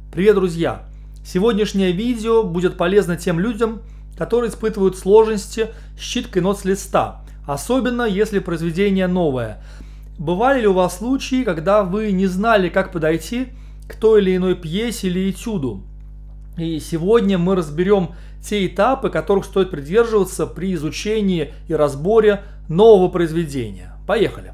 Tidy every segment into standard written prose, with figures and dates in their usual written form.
Привет, друзья! Сегодняшнее видео будет полезно тем людям, которые испытывают сложности с читкой нот с листа, особенно если произведение новое. Бывали ли у вас случаи, когда вы не знали, как подойти к той или иной пьесе или этюду? И сегодня мы разберем те этапы, которых стоит придерживаться при изучении и разборе нового произведения. Поехали!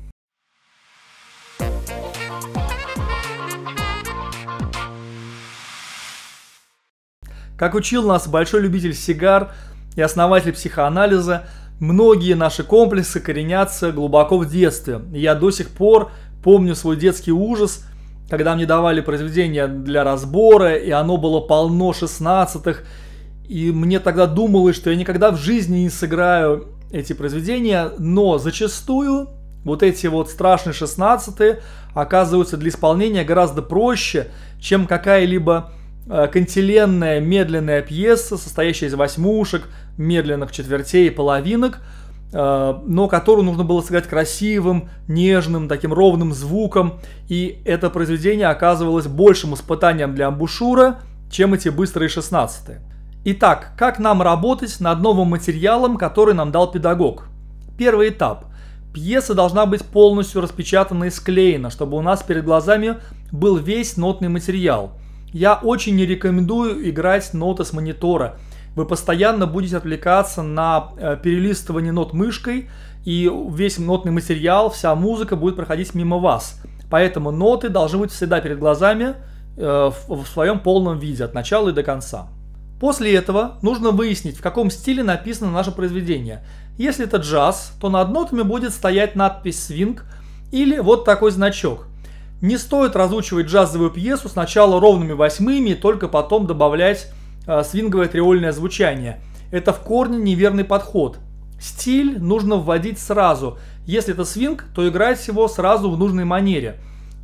Как учил нас большой любитель сигар и основатель психоанализа, многие наши комплексы коренятся глубоко в детстве. И я до сих пор помню свой детский ужас, когда мне давали произведение для разбора, и оно было полно 16-х. И мне тогда думалось, что я никогда в жизни не сыграю эти произведения, но зачастую вот эти вот страшные 16-е оказываются для исполнения гораздо проще, чем какая-либо кантиленная медленная пьеса, состоящая из восьмушек, медленных четвертей и половинок, но которую нужно было сыграть красивым, нежным, таким ровным звуком. И это произведение оказывалось большим испытанием для амбушюра, чем эти быстрые 16-е. Итак, как нам работать над новым материалом, который нам дал педагог? Первый этап. Пьеса должна быть полностью распечатана и склеена, чтобы у нас перед глазами был весь нотный материал. Я очень не рекомендую играть ноты с монитора. Вы постоянно будете отвлекаться на перелистывание нот мышкой, и весь нотный материал, вся музыка будет проходить мимо вас. Поэтому ноты должны быть всегда перед глазами в своем полном виде, от начала и до конца. После этого нужно выяснить, в каком стиле написано наше произведение. Если это джаз, то над нотами будет стоять надпись «свинг» или вот такой значок. Не стоит разучивать джазовую пьесу сначала ровными восьмыми и только потом добавлять свинговое триольное звучание. Это в корне неверный подход. Стиль нужно вводить сразу. Если это свинг, то играть его сразу в нужной манере.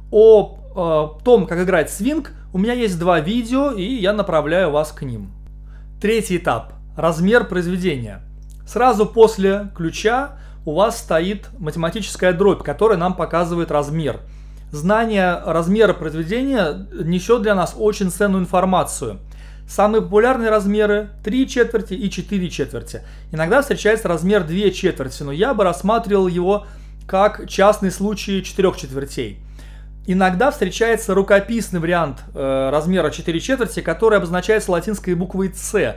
О том, как играть свинг, у меня есть два видео, и я направляю вас к ним. Третий этап. Размер произведения. Сразу после ключа у вас стоит математическая дробь, которая нам показывает размер. Знание размера произведения несет для нас очень ценную информацию. Самые популярные размеры 3 четверти и 4 четверти. Иногда встречается размер 2 четверти, но я бы рассматривал его как частный случай 4 четвертей. Иногда встречается рукописный вариант размера 4 четверти, который обозначается латинской буквой «С»,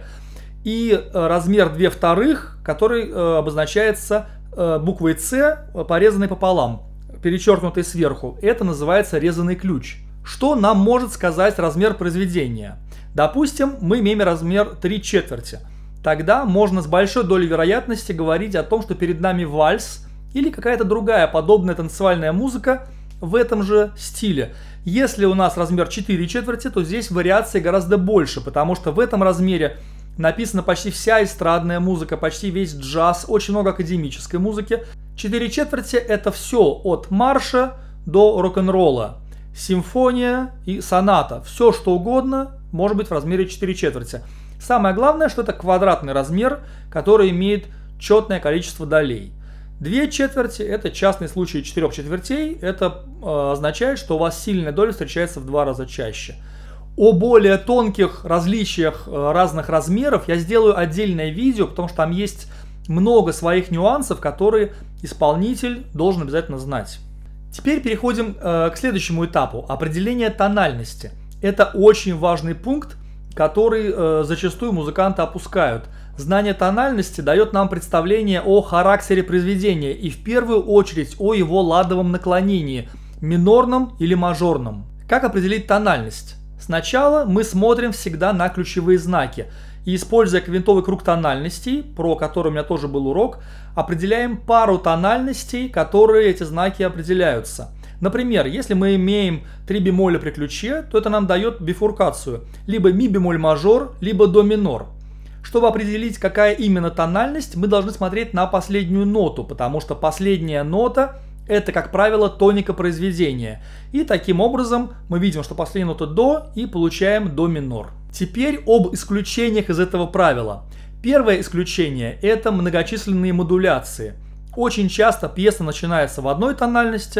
и размер 2 вторых, который обозначается буквой «С», порезанной пополам, перечеркнутый сверху. Это называется резаный ключ. Что нам может сказать размер произведения? Допустим, мы имеем размер 3 четверти. Тогда можно с большой долей вероятности говорить о том, что перед нами вальс или какая-то другая подобная танцевальная музыка в этом же стиле. Если у нас размер 4 четверти, то здесь вариаций гораздо больше, потому что в этом размере написана почти вся эстрадная музыка, почти весь джаз, очень много академической музыки. 4 четверти это все от марша до рок-н-ролла, симфония и соната. Все что угодно может быть в размере 4 четверти. Самое главное, что это квадратный размер, который имеет четное количество долей. 2 четверти это частный случай 4 четвертей. Это означает, что у вас сильная доля встречается в 2 раза чаще. О более тонких различиях разных размеров я сделаю отдельное видео, потому что там есть много своих нюансов, которые исполнитель должен обязательно знать. Теперь переходим к следующему этапу – определение тональности. Это очень важный пункт, который зачастую музыканты опускают. Знание тональности дает нам представление о характере произведения и в первую очередь о его ладовом наклонении – минорном или мажорном. Как определить тональность? Сначала мы смотрим всегда на ключевые знаки и, используя квинтовый круг тональностей, про который у меня тоже был урок, определяем пару тональностей, которые эти знаки определяются. Например, если мы имеем 3 бемоля при ключе, то это нам дает бифуркацию, либо ми бемоль мажор, либо до минор. Чтобы определить, какая именно тональность, мы должны смотреть на последнюю ноту, потому что последняя нота – это, как правило, тоника произведения. И таким образом мы видим, что последняя нота до и получаем до минор. Теперь об исключениях из этого правила. Первое исключение – это многочисленные модуляции. Очень часто пьеса начинается в одной тональности,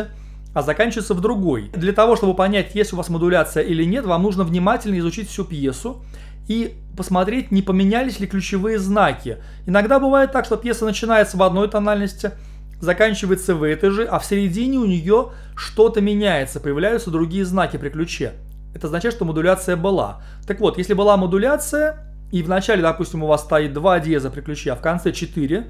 а заканчивается в другой. Для того, чтобы понять, есть у вас модуляция или нет, вам нужно внимательно изучить всю пьесу и посмотреть, не поменялись ли ключевые знаки. Иногда бывает так, что пьеса начинается в одной тональности, заканчивается в этой же, а в середине у нее что-то меняется, появляются другие знаки при ключе. Это означает, что модуляция была. Так вот, если была модуляция, и в начале, допустим, у вас стоит 2 диеза при ключе, а в конце 4,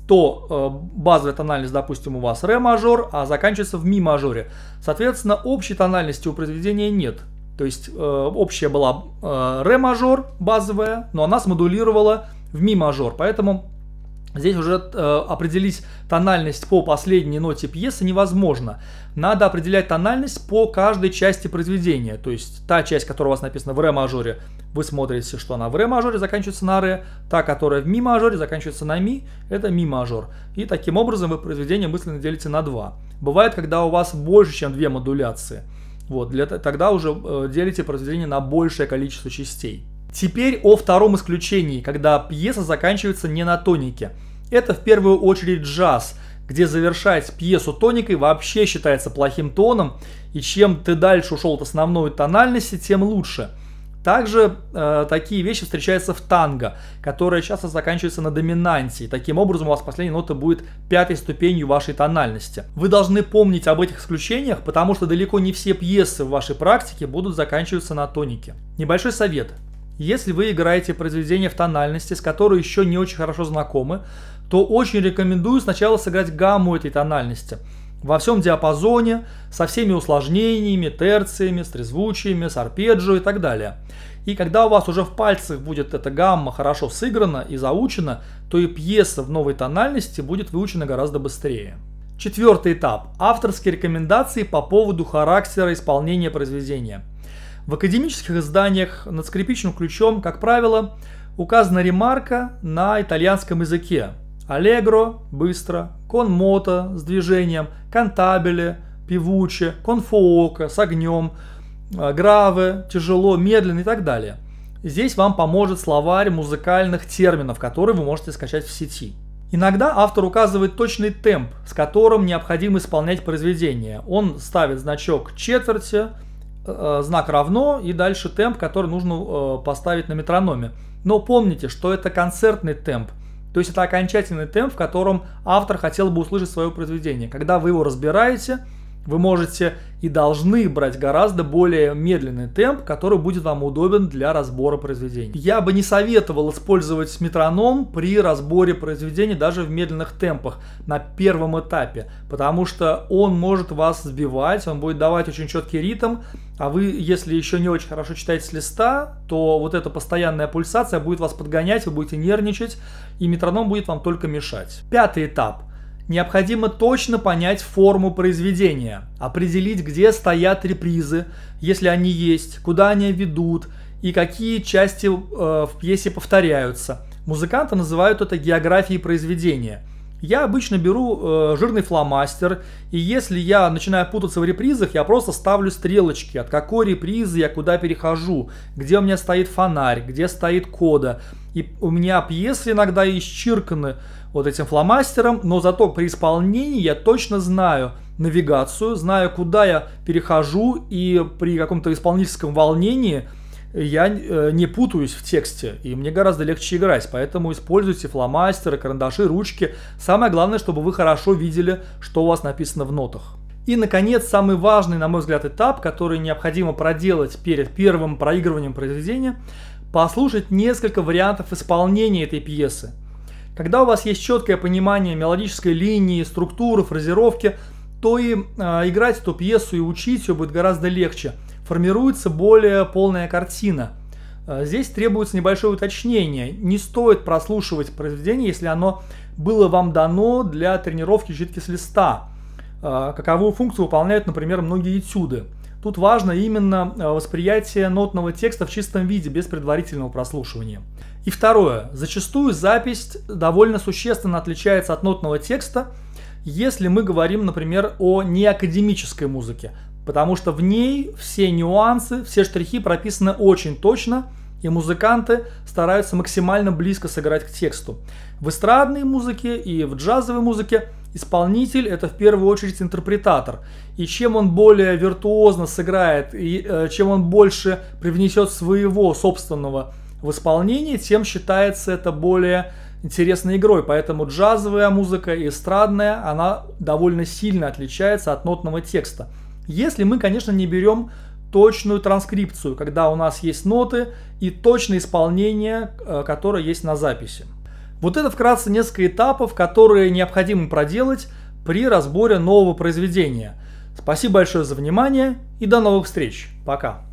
то базовая тональность, допустим, у вас ре мажор, а заканчивается в ми мажоре. Соответственно, общей тональности у произведения нет. То есть общая была ре мажор базовая, но она смодулировала в ми мажор. Поэтому здесь уже определить тональность по последней ноте пьесы невозможно. Надо определять тональность по каждой части произведения. То есть та часть, которая у вас написана в ре мажоре, вы смотрите, что она в ре мажоре, заканчивается на ре. Та, которая в ми мажоре, заканчивается на ми, это ми мажор. И таким образом вы произведение мысленно делите на 2. Бывает, когда у вас больше, чем 2 модуляции. Вот, тогда уже делите произведение на большее количество частей. Теперь о втором исключении, когда пьеса заканчивается не на тонике. Это в первую очередь джаз, где завершать пьесу тоникой вообще считается плохим тоном, и чем ты дальше ушел от основной тональности, тем лучше. Также такие вещи встречаются в танго, которая часто заканчивается на доминанте, и таким образом у вас последняя нота будет 5-й ступенью вашей тональности. Вы должны помнить об этих исключениях, потому что далеко не все пьесы в вашей практике будут заканчиваться на тонике. Небольшой совет. Если вы играете произведение в тональности, с которой еще не очень хорошо знакомы, то очень рекомендую сначала сыграть гамму этой тональности во всем диапазоне, со всеми усложнениями, терциями, с трезвучиями, с арпеджио и так далее. И когда у вас уже в пальцах будет эта гамма хорошо сыграна и заучена, то и пьеса в новой тональности будет выучена гораздо быстрее. 4-й этап. Авторские рекомендации по поводу характера исполнения произведения. В академических изданиях над скрипичным ключом, как правило, указана ремарка на итальянском языке. Аллегро – быстро, кон мото – с движением, кантабеле – певуче, кон фуоко – с огнем, граве – тяжело, медленно и так далее. Здесь вам поможет словарь музыкальных терминов, который вы можете скачать в сети. Иногда автор указывает точный темп, с которым необходимо исполнять произведение. Он ставит значок четверти, знак равно и дальше темп, который нужно поставить на метрономе. Но помните, что это концертный темп, то есть это окончательный темп, в котором автор хотел бы услышать свое произведение. Когда вы его разбираете, вы можете и должны брать гораздо более медленный темп, который будет вам удобен для разбора произведений. Я бы не советовал использовать метроном при разборе произведений даже в медленных темпах на первом этапе, потому что он может вас сбивать, он будет давать очень четкий ритм, а вы, если еще не очень хорошо читаете с листа, то вот эта постоянная пульсация будет вас подгонять, вы будете нервничать, и метроном будет вам только мешать. 5-й этап. Необходимо точно понять форму произведения, определить, где стоят репризы, если они есть, куда они ведут и какие части в пьесе повторяются. Музыканты называют это географией произведения. Я обычно беру жирный фломастер, и если я начинаю путаться в репризах, я просто ставлю стрелочки, от какой репризы я куда перехожу, где у меня стоит фонарь, где стоит кода. И у меня пьесы иногда исчерканы вот этим фломастером, но зато при исполнении я точно знаю навигацию, знаю, куда я перехожу, и при каком-то исполнительском волнении я не путаюсь в тексте, и мне гораздо легче играть, поэтому используйте фломастеры, карандаши, ручки. Самое главное, чтобы вы хорошо видели, что у вас написано в нотах. И, наконец, самый важный, на мой взгляд, этап, который необходимо проделать перед первым проигрыванием произведения – послушать несколько вариантов исполнения этой пьесы. Когда у вас есть четкое понимание мелодической линии, структуры, фразировки, то и играть эту пьесу и учить ее будет гораздо легче. Формируется более полная картина. Здесь требуется небольшое уточнение. Не стоит прослушивать произведение, если оно было вам дано для тренировки читки с листа. Каковую функцию выполняют, например, многие этюды. Тут важно именно восприятие нотного текста в чистом виде, без предварительного прослушивания. И второе. Зачастую запись довольно существенно отличается от нотного текста, если мы говорим, например, о неакадемической музыке, потому что в ней все нюансы, все штрихи прописаны очень точно, и музыканты стараются максимально близко сыграть к тексту. В эстрадной музыке и в джазовой музыке исполнитель – это в первую очередь интерпретатор. И чем он более виртуозно сыграет, и чем он больше привнесет своего собственного в исполнении, тем считается это более интересной игрой. Поэтому джазовая музыка и эстрадная, она довольно сильно отличается от нотного текста. Если мы, конечно, не берем точную транскрипцию, когда у нас есть ноты и точное исполнение, которое есть на записи. Вот это вкратце несколько этапов, которые необходимо проделать при разборе нового произведения. Спасибо большое за внимание и до новых встреч. Пока.